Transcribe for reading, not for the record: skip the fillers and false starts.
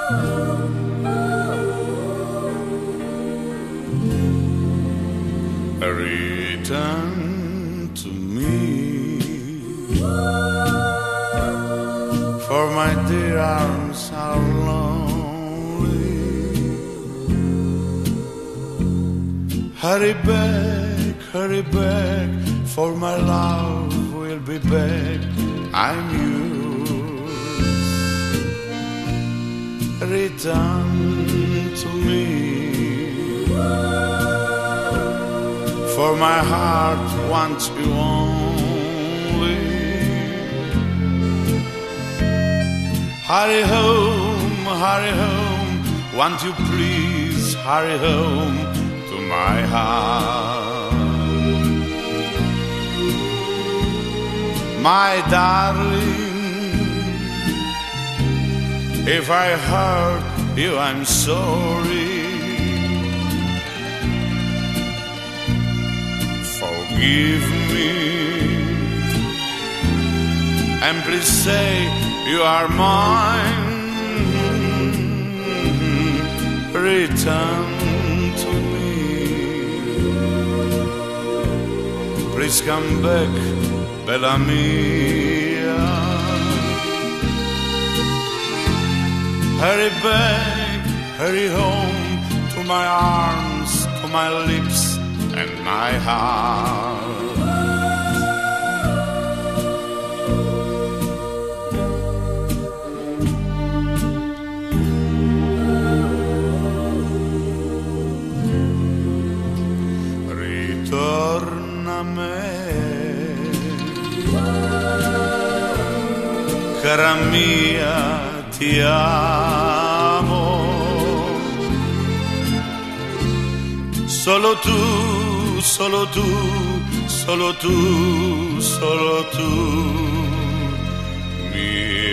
Return to me, for my dear arms are lonely. Hurry back, for my love will be back. I'm yours. Return to me, for my heart wants you only. Hurry home, won't you please hurry home to my heart. My darling, if I hurt you, I'm sorry. Forgive me, and please say you are mine. Return to me, please come back, Bella mia. Hurry back, hurry home, to my arms, to my lips and my heart. Ritorna a me, cara mia, ti amo. Solo tu, solo tu, solo tu, solo tu mi